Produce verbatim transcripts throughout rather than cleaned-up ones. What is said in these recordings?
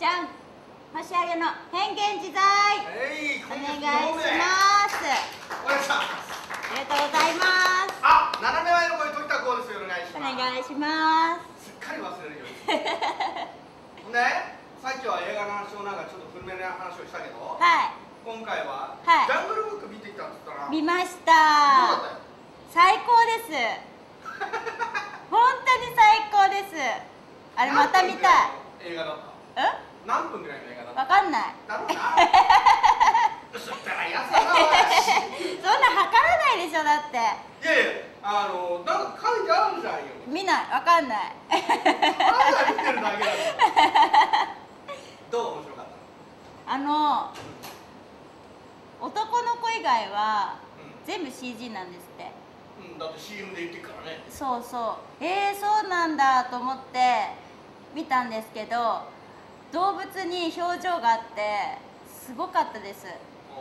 ちゃん、星上げの変幻自在、 えい、 お願いします。 お願いします。 ありがとうございます。 あ、斜め前の声取ったこうですよ。お願いしおます。 願いします。 すっかり忘れるように。ね、さっきは映画の話をなんかちょっと古めな話をしたけど、 はい。 今回は、 はい、 ジャングルブック見てきたんですから。 見ました。 どうだったよ。 最高です。本当に最高です。あれまた見たい。 映画だった。 え？ 何分ぐらいの映画だった？ わかんない。 だろうな。そったらやつだな。 そんな測らないでしょ、だって。 いやいや、あのなんか書いてあるじゃんよ。 見ない、わかんない。 ただ見てるだけだから。どう面白かった？ あの男の子以外は、 うん、 全部 シージー なんですって。 うん、だって シーエム で言ってるからね。 そうそう。えー、そうなんだと思って見たんですけど、動物に表情があってすごかったです。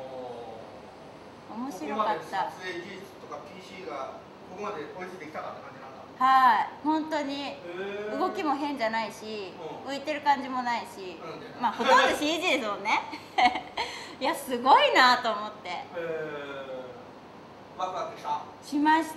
面白かった。 撮影技術とか ピーシー がここまで追いついてきたかって感じなんだ。 はい、本当に動きも変じゃないし、 うん、 浮いてる感じもないし、 うん、 まあほとんど シージー ですもんね。いや、すごいなと思って。 えー、ワクワクした？ しました。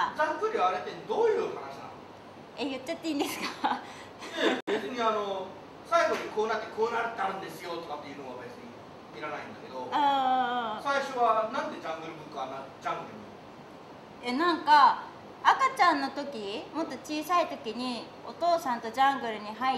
ざっくりあれってどういう話なの？ え、言っちゃっていいんですか？ 別にあの最後にこうなってこうなってあるんですよとかっていうのは別にいらないんだけど、あ、最初はなんでジャングルブックはなジャングルに？ え、なんか赤ちゃんの時、もっと小さい時にお父さんとジャングルに入って、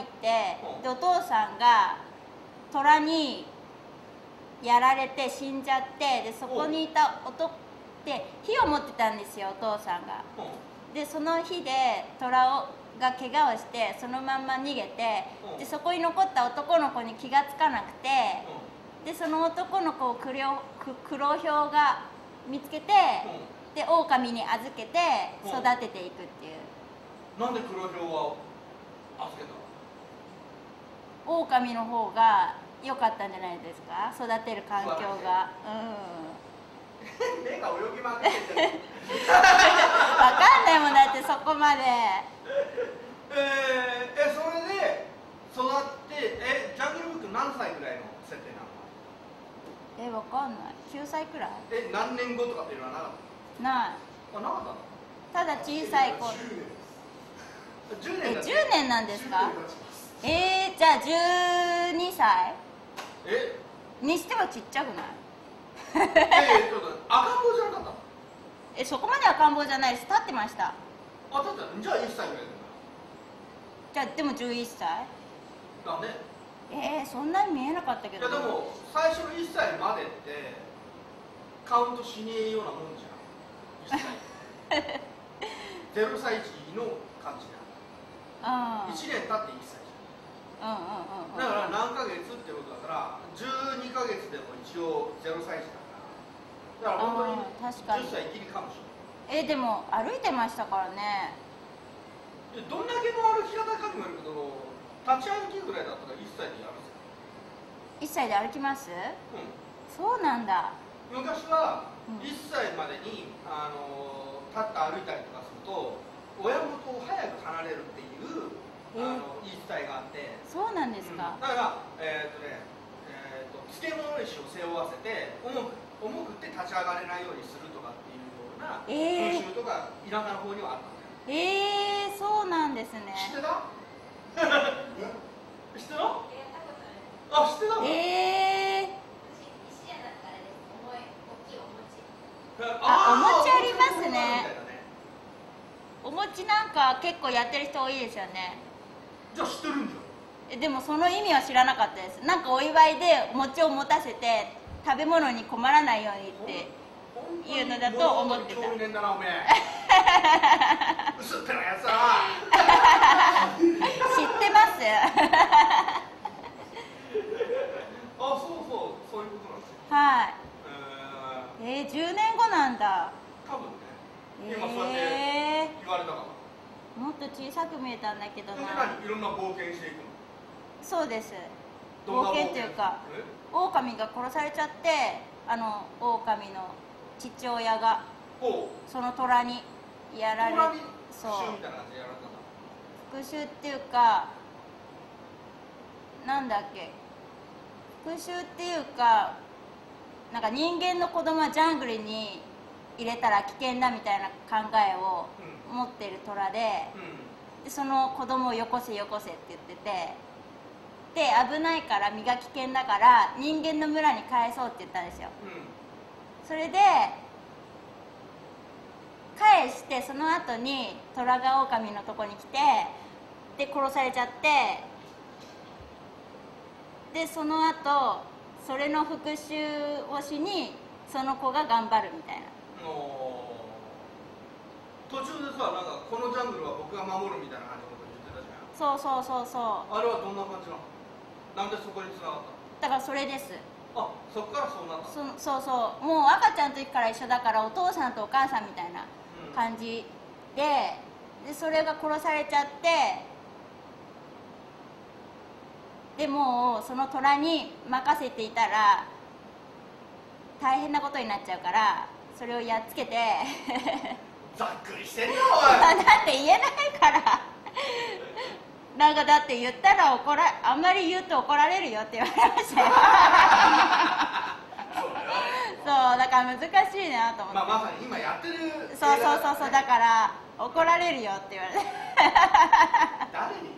うん、でお父さんが虎にやられて死んじゃって、でそこにいた男で火を持ってたんですよ、お父さんが。うん、でその火で虎をが怪我をしてそのまんま逃げて、うん、でそこに残った男の子に気がつかなくて、うん、でその男の子を黒黒ヒョウが見つけて、うん、で狼に預けて育てていくっていう。 うん、なんで黒ヒョウは預けたの？狼の方が良かったんじゃないですか、育てる環境が。 うん、目が泳ぎまくっててる。 わかんないもんだって、そこまで。 えー、え、それで育って、え、ジャングルブック何歳ぐらいの設定なの？ え、わかんない。きゅうさいくらい？ え、何年後とかっていうのはなかった？ ない。 あ、なかったの？ ただ小さい子。 じゅうねん。 え、じゅうねんなんですか？えー、じゃあじゅうにさい？ え？にしてはちっちゃくない？ えー、ちょっと赤ん坊じゃなかったの？ え、そこまで赤ん坊じゃないです。立ってました。 あ、立ってた。じゃあいっさいぐらいだよ。 じゃあでもじゅういっさいだね。 えー、そんなに見えなかったけど。 いやでも最初のいっさいまでってカウントしねえようなもんじゃん。いっさいゼロさい児の感じだ。いちねん経っていっさいじゃん。うんうんうん、うん、だから何ヶ月ってことだからじゅうにかげつでも一応ゼロさい児だから、だから本当にじゅっさいギリかもしれない。 えー、でも歩いてましたからね。 どんだけの歩き方かにもよるけど、立ち歩きぐらいだったらいっさいでやるぜ。 いっさいで歩きます？うん、そうなんだ。 昔はいっさいまでに、あの立って歩いたりとかすると親元を早く離れるっていう、えー、あの言い伝えがあって。そうなんですか。うん、だからえー、っとね、えー、っと漬物石を背負わせて重く重くって立ち上がれないようにするとかっていうような風習とか田舎の方にはあったんだよ。 えー、そうなんですね。 知ってた？知ってた？あ、知ってたの？えー。 あ、お餅ありますね。お餅なんか結構やってる人多いですよね。 じゃあ知ってるんじゃん。 え、でもその意味は知らなかったです。なんかお祝いで餅を持たせて食べ物に困らないようにっていうのだと思ってた。 興味ねえんだなおめえ。薄っぺらやつだな。 知ってます。 あ、そうそう、そういうことなんですよ。 はい。えー、じゅうねんごなんだ。 多分ね。今そうやって言われたから。 もっと小さく見えたんだけどな。 いろんな冒険していくの？ そうです。冒険っていうか、狼が殺されちゃって、あの狼の父親がその虎にやられて、そう。復讐っていうか、 なんだっけ、復讐っていうか、なんか人間の子供はジャングルに入れたら危険だみたいな考えを持ってる虎で、うん、でその子供をよこせよこせって言ってて、で危ないから身が危険だから人間の村に返そうって言ったんですよ、うん、それで返して、その後に虎が狼のとこに来て、で殺されちゃって、でその後それの復讐をしにその子が頑張るみたいな。 途中でさ、なんかこのジャングルは僕が守るみたいな感じのこと言ってたじゃん。 そうそうそうそう。 あれはどんな感じなの？なんでそこに繋がったの？ だからそれです。 あ、そっからそうなった。 そそうそう、もう赤ちゃんの時から一緒だから、お父さんとお母さんみたいな感じで、でそれが殺されちゃって、でもうその虎に任せていたら大変なことになっちゃうから、それをやっつけてざっくりしてんなおい。 だって言えないからなんかだって言ったら怒ら、あんまり言うと怒られるよって言われましたよそうだから難しいなと思って、 まあ、まさに今やってる、ね、 そうそうそうそう、だから怒られるよって言われて誰に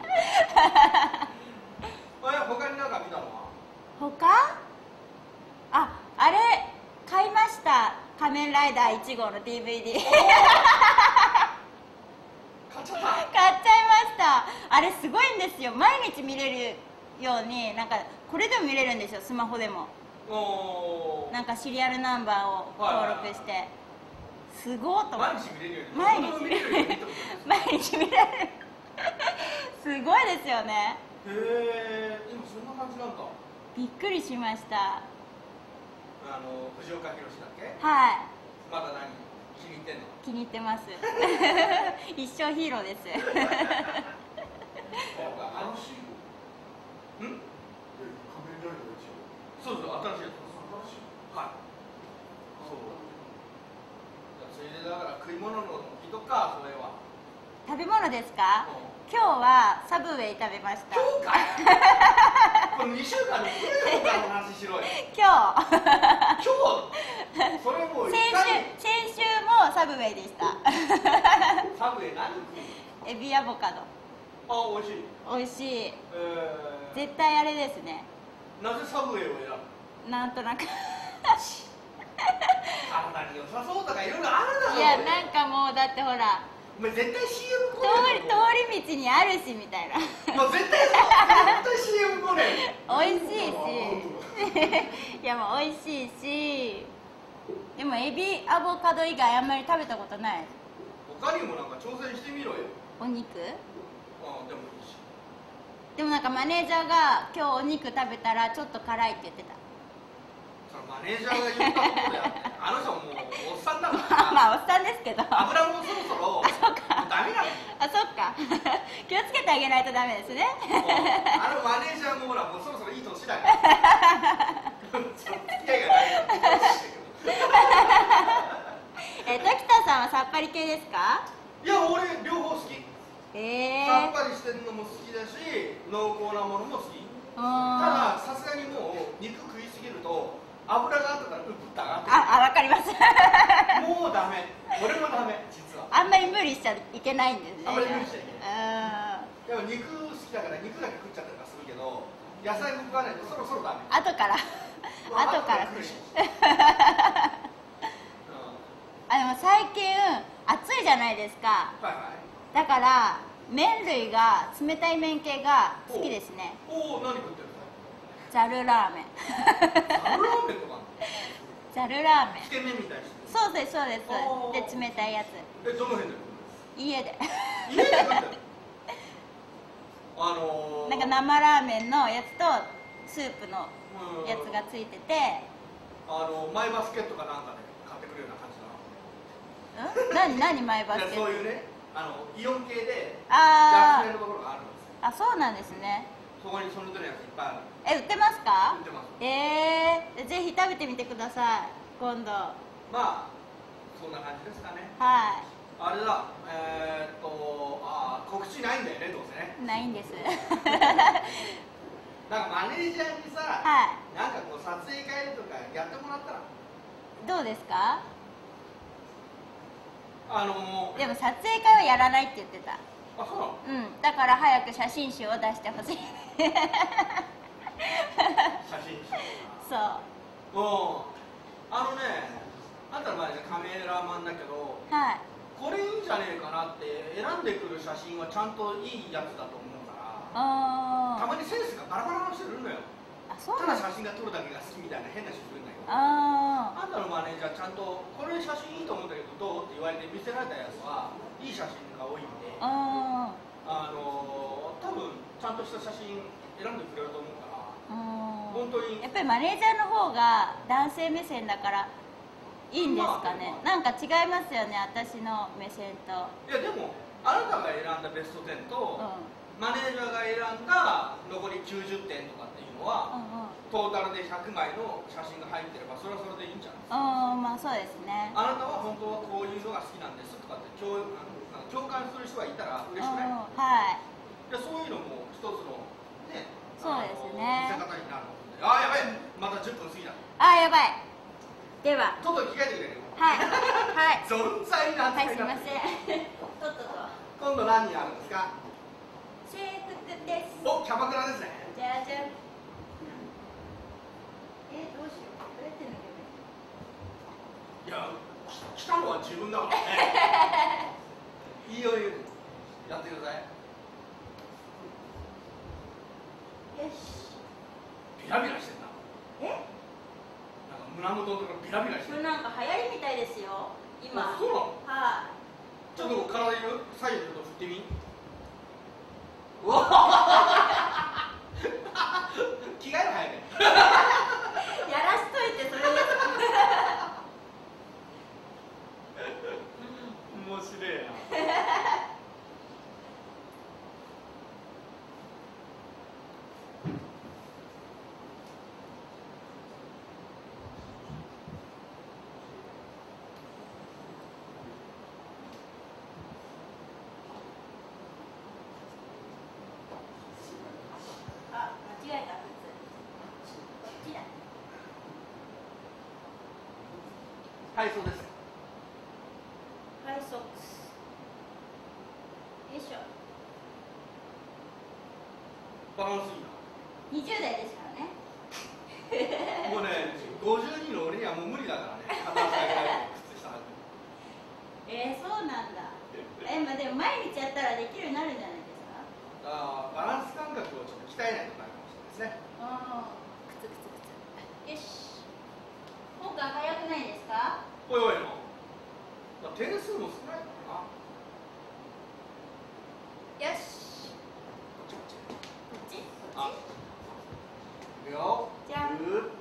他に何か見たのは？ 他？あ、あれ買いました、仮面ライダーいち号の ディーブイディー 買っちゃった？買っちゃいました。あれすごいんですよ、毎日見れるように、なんかこれでも見れるんですよ、スマホでも。おなんかシリアルナンバーを登録して、はいはいはい、すごーと思って。 毎日見れるように、 毎日見れるすごいですよね。 へえ、今そんな感じなんだ。 びっくりしました。 あの藤岡弘だっけ？ はい。 まだ何気に入ってんの？ 気に入ってます一生ヒーローですあのシーン？ん？そうそう、新しいやつ。はい。そう。それでだから食い物の日とか、それは。 食べ物ですか？うん、今日はサブウェイ食べました。 今日かこれにしゅうかんにいちねんの話しろよ今日今日それもう先週先週もサブウェイでしたサブウェイ何？ エビアボカド。 あ、美味しい。 美味しい、えー、 絶対あれですね。 なぜサブウェイを選ぶ？ なんとなく体に良さそうとかいろいろあるだろう。 いや、なんかもうだってほら、 お前絶対 シーエム通り通り道にあるしみたいなもう絶対そう絶対 シーエム 来ね美味しいしいやもう美味しいし、でもエビアボカド以外あんまり食べたことない。 他にもなんか挑戦してみろよ。 お肉？ ああ、でもいいし。 でもなんかマネージャーが今日お肉食べたらちょっと辛いって言ってた。 そのマネージャーが言ったことであってあの人ももうおっさんだからまあおっさんですけど油もそろそろあ、そうか、 ダメなの。 あ、そっか気をつけてあげないとダメですねあのマネージャーもほらもうそろそろいい年だから付き合いがないえ、時田さんはさっぱり系ですか？ いや、俺両方好き。 えー、 さっぱりしてるのも好きだし濃厚なものも好き。たださすがにもう肉食いすぎると油が後からうっぷって上がってくる。 あ、あ、わかりますもうダメ。俺もダメ、実は。 あんまり無理しちゃいけないんですね。 あんまり無理しちゃいけない。でも肉好きだから肉だけ食っちゃったりとかするけど、野菜も食わないとそろそろダメ。 後から後から来るあ、でも最近暑いじゃないですか。はいはい。だから麺類が冷たい麺系が好きですね。 おお、何食ってるの？ ざるラーメンざるラーメンとかざるラーメン、 つけ麺みたいにして。 そうですそうです。で冷たいやつ。 え、どの辺で？ 家で家で食ってるあのー、 なんか生ラーメンのやつとスープのやつがついてて、 あのマイバスケットかなんかで買ってくるような感じなの？ん？何何マイバスケット？ そういうね、あのイオン系で安めのところがあるんですよ。 あ、そうなんですね。 そこにその手のやついっぱいある。 え、売ってますか？ 売ってます。 えー、ぜひ食べてみてください、今度。 まあそんな感じですかね。 はい。 あれだ、えー、っとあ告知ないんだよね、どうせね。 ないんですなんかマネージャーにさ、 はい、 なんかこう撮影会とかやってもらったらどうですか？ あのー、 でも撮影会はやらないって言ってた。 あ、そうなの？ うん、だから早く写真集を出してほしい。 写真集そう。 うん。あのね、あんたの場合はカメラマンだけど、 はい、 これいいんじゃねえかなって選んでくる写真はちゃんといいやつだと思うから、 あたまにセンスがバラバラの人いるのよ。 あ、そうたなんだ写真が撮るだけが好きみたいな変な人いるんだけど、 ああんたのマネージャーちゃんとこれ写真いいと思うんだけどどうって言われて見せられたやつはいい写真が多いんで、 ああのー、多分ちゃんとした写真選んでくれると思うから、 あ、 本当にやっぱりマネージャーの方が男性目線だからいいんですかね、 まあ、 なんか違いますよね、私の目線と。 いやでもあなたが選んだベストテンと、 うん、 マネージャーが選んだ残りきゅうじゅってんとかっていうのは、 うんうん、 トータルでひゃくまいの写真が入ってればそれはそれでいいんじゃないですか。 あまあそうですね。 あなたは本当はこういうのが好きなんですとかって共共感する人がいたら嬉しくない？ はい。 でそういうのも一つのね、 そうですね、 見せ方になるので。ああやばい、またじゅっぷん過ぎた。 あやばい。ではちょっと着替えてくれる？ はいはい存在なはい、すいません。とっとと今度何やるんですか？ 制服です。 お、キャバクラですね。 じゃじゃん。えどうしよう、どうやって脱げばいい？ いや、来たのは自分だからね。いいよいいよ、やってください。 よし。 ビラビラしてんな。 え？ なんか胸元のところビラビラしてる。 これなんか流行りみたいですよ今。 そうなの？ はい、 ちょっと体左右ちょっと振ってみ。うわ着替える早く。 やらしといてそれです。 面白いな。 あ、間違えた、靴。こっちだ。 はい、そうです。 ハイソックス。よいしょ。 バランスいいな。 にじゅう代ですからね。 もうね、ごじゅうにの俺にはもう無理だからね。片足上げられる靴下履く。 えー、そうなんだ。え、まあ、でも毎日やったらできるようになるんじゃないですか。 あバランス感覚をちょっと鍛えないとダメかもしれないですね。 ああ、靴靴靴。よし。今回早くないですか。 おいおいの。点数も少ないからな。 よし。 こっちこっち。 こっちこっち。 あ、いくよ。 じゃん。 ぐーっ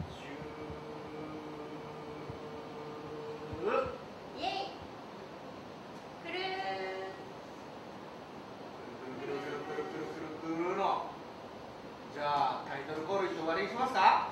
イエイ。くるー。 くるくるくるくるくるくるくるの。じゃあタイトルコールして終わりにしますか。